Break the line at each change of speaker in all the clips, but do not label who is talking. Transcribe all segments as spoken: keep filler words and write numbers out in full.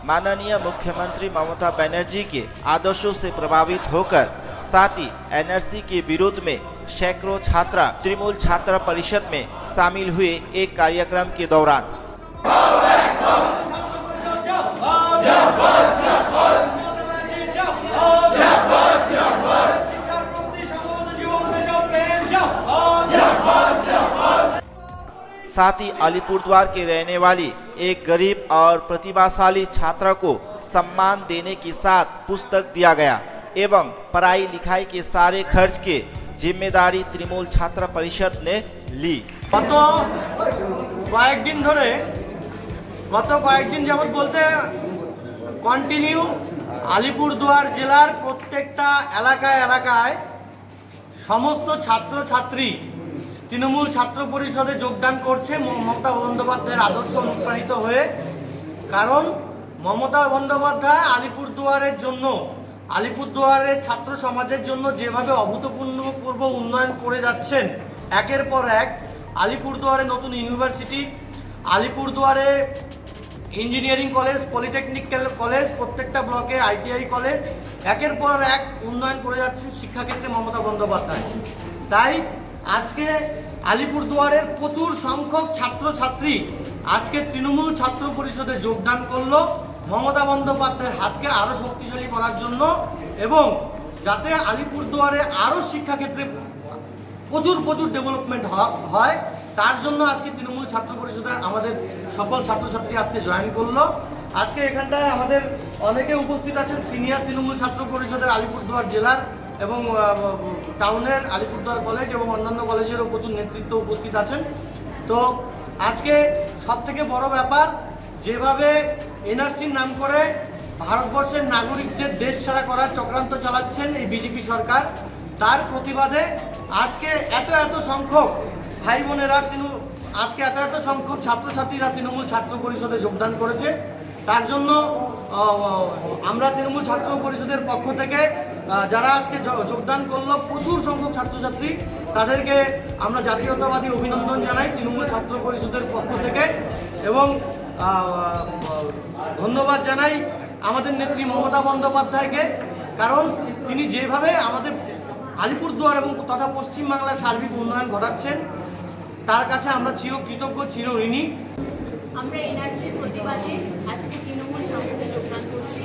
माननीय मुख्यमंत्री ममता बनर्जी के आदर्शों से प्रभावित होकर साथ ही एनआरसी के विरोध में सैकड़ों छात्रा तृणमूल छात्र परिषद में शामिल हुए एक कार्यक्रम के दौरान साथ ही अलीपुरद्वार के रहने वाली एक गरीब और प्रतिभाशाली छात्रा को सम्मान देने के साथ पुस्तक दिया गया एवं पढ़ाई लिखाई के सारे खर्च के जिम्मेदारी तृणमूल छात्र परिषद ने ली।
गत कয়েকদিন ধরে গত কয়েকদিন যাবত বলতে কন্টিনিউ আলিপুরদুয়ার জেলার প্রত্যেকটা এলাকায় এলাকায় সমস্ত ছাত্র ছাত্রী তৃণমূল ছাত্র পরিষদে যোগদান করছে মমতা বন্দ্যোপাধ্যায়ের আদর্শ অনুপ্রাণিত হয়ে। কারণ মমতা বন্দ্যোপাধ্যায় আলিপুরদুয়ারের জন্য আলিপুরদুয়ারের ছাত্র সমাজের জন্য যেভাবে অভূতপূর্ব উন্নয়ন করে যাচ্ছেন একের পর এক, আলিপুরদুয়ারে নতুন ইউনিভার্সিটি, আলিপুরদুয়ারে ইঞ্জিনিয়ারিং কলেজ, পলিটেকনিক্যাল কলেজ, প্রত্যেকটা ব্লকে আইটিআই কলেজ, একের পর এক উন্নয়ন করে যাচ্ছেন শিক্ষাক্ষেত্রে মমতা বন্দ্যোপাধ্যায়। তাই আজকে আলিপুরদুয়ারের প্রচুর সংখ্যক ছাত্রছাত্রী আজকে তৃণমূল ছাত্র পরিষদে যোগদান করলো মমতা বন্দ্যোপাধ্যায়ের হাতকে আরো শক্তিশালী করার জন্য এবং যাতে আলিপুরদুয়ারে আরো শিক্ষাক্ষেত্রে প্রচুর প্রচুর ডেভেলপমেন্ট হয় তার জন্য আজকে তৃণমূল ছাত্র পরিষদের আমাদের সকল ছাত্রছাত্রী আজকে জয়েন করলো। আজকে এখানটায় আমাদের অনেকে উপস্থিত আছেন সিনিয়র তৃণমূল ছাত্র পরিষদের আলিপুরদুয়ার জেলার এবং টাউনের আলিপুরদুয়ার কলেজ এবং অন্যান্য কলেজেরও প্রচুর নেতৃত্ব উপস্থিত আছেন। তো আজকে সবথেকে বড় ব্যাপার যেভাবে এনআরসির নাম করে ভারতবর্ষের নাগরিকদের দেশ ছাড়া করার চক্রান্ত চালাচ্ছেন এই বিজেপি সরকার, তার প্রতিবাদে আজকে এত এত সংখ্যক ভাই বোনেরা তৃণমূল আজকে এত এত সংখ্যক ছাত্রছাত্রীরা তৃণমূল ছাত্র পরিষদে যোগদান করেছে। তার জন্য আমরা তৃণমূল ছাত্র পরিষদের পক্ষ থেকে যারা আজকে যোগদান করলো প্রচুর সংখ্যক ছাত্রছাত্রী তাদেরকে আমরা জাতীয়তাবাদী অভিনন্দন জানাই তৃণমূল ছাত্র পরিষদের পক্ষ থেকে এবং ধন্যবাদ জানাই আমাদের নেত্রী মমতা বন্দ্যোপাধ্যায়কে। কারণ তিনি যেভাবে আমাদের আলিপুরদুয়ার এবং তথা পশ্চিমবাংলার সার্বিক উন্নয়ন ঘটাচ্ছেন তার কাছে আমরা চির কৃতজ্ঞ, চির ঋণী।
আমরা এনআরসির প্রতিবাদে আজকে তৃণমূল সংসদে যোগদান করছি।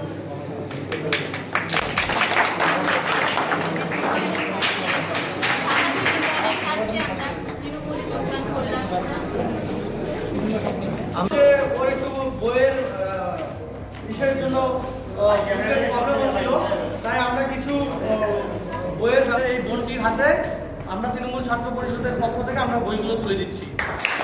বইয়ের বিষয়ের জন্য প্রবলেম ছিল, তাই আমরা কিছু বইয়ের এই বোনটির হাতে আমরা তৃণমূল ছাত্র পরিষদের পক্ষ থেকে আমরা বইগুলো তুলে দিচ্ছি।